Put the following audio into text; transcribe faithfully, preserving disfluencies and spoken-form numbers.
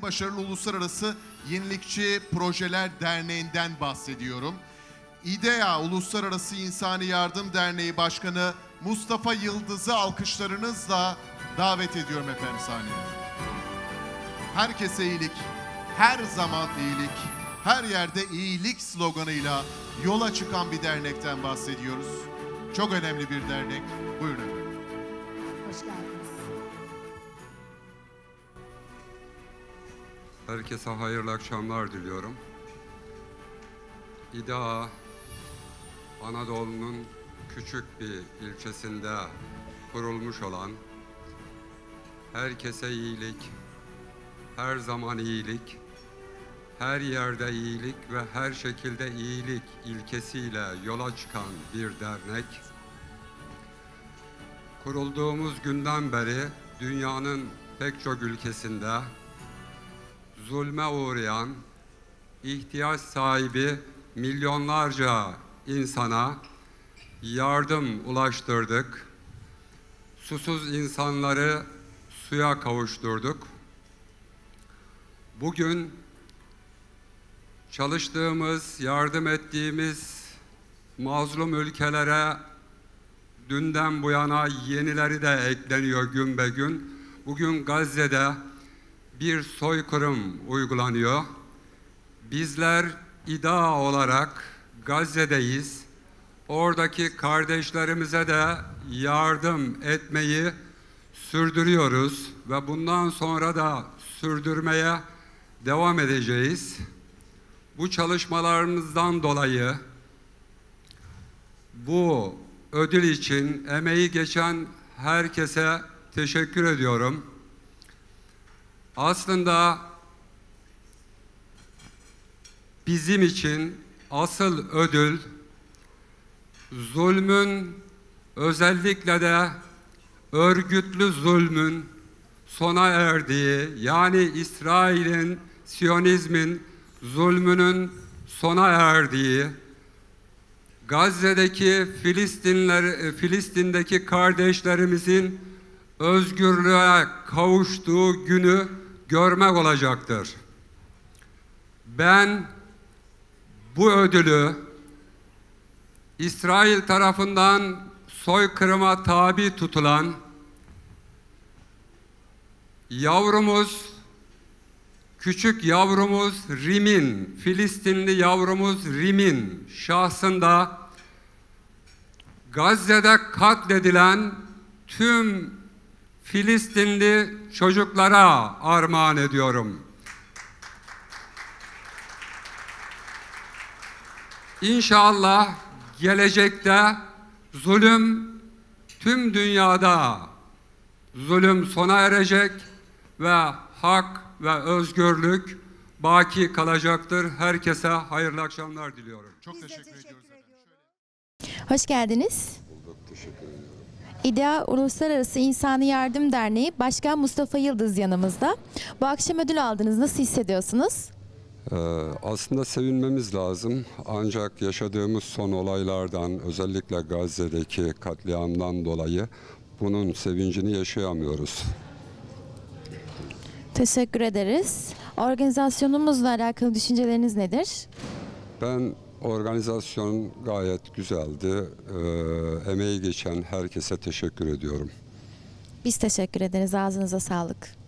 başarılı uluslararası yenilikçi projeler derneğinden bahsediyorum. İDEA Uluslararası İnsani Yardım Derneği Başkanı Mustafa Yıldız'ı alkışlarınızla davet ediyorum efendim sahneye. Herkese iyilik, her zaman iyilik, her yerde iyilik sloganıyla yola çıkan bir dernekten bahsediyoruz. Çok önemli bir dernek. Buyurun efendim. Hoş geldiniz. Herkese hayırlı akşamlar diliyorum. İDEA, Anadolu'nun küçük bir ilçesinde kurulmuş olan herkese iyilik, her zaman iyilik, her yerde iyilik ve her şekilde iyilik ilkesiyle yola çıkan bir dernek. Kurulduğumuz günden beri dünyanın pek çok ülkesinde zulme uğrayan, ihtiyaç sahibi milyonlarca insana yardım ulaştırdık. Susuz insanları suya kavuşturduk. Bugün çalıştığımız, yardım ettiğimiz mazlum ülkelere dünden bu yana yenileri de ekleniyor gün be gün. Bugün Gazze'de bir soykırım uygulanıyor. Bizler İDEA olarak Gazze'deyiz. Oradaki kardeşlerimize de yardım etmeyi sürdürüyoruz ve bundan sonra da sürdürmeye devam edeceğiz. Bu çalışmalarımızdan dolayı bu ödül için emeği geçen herkese teşekkür ediyorum. Aslında bizim için asıl ödül zulmün, özellikle de örgütlü zulmün sona erdiği, yani İsrail'in, Siyonizmin zulmünün sona erdiği, Gazze'deki Filistinler, Filistin'deki kardeşlerimizin özgürlüğe kavuştuğu günü görmek olacaktır. Ben bu ödülü İsrail tarafından soykırıma tabi tutulan yavrumuz, küçük yavrumuz Rim'in, Filistinli yavrumuz Rim'in şahsında Gazze'de katledilen tüm Filistinli çocuklara armağan ediyorum. İnşallah gelecekte zulüm, tüm dünyada zulüm sona erecek ve hak ve özgürlük baki kalacaktır. Herkese hayırlı akşamlar diliyorum. Çok Biz de teşekkür, teşekkür ediyoruz efendim. Şöyle- Hoş geldiniz. Bulduk, teşekkür ediyorum. İDEA Uluslararası İnsani Yardım Derneği Başkan Mustafa Yıldız yanımızda. Bu akşam ödül aldınız. Nasıl hissediyorsunuz? Ee, aslında sevinmemiz lazım. Ancak yaşadığımız son olaylardan, özellikle Gazze'deki katliamdan dolayı bunun sevincini yaşayamıyoruz. Teşekkür ederiz. Organizasyonumuzla alakalı düşünceleriniz nedir? Ben organizasyon gayet güzeldi. Ee, emeği geçen herkese teşekkür ediyorum. Biz teşekkür ederiz. Ağzınıza sağlık.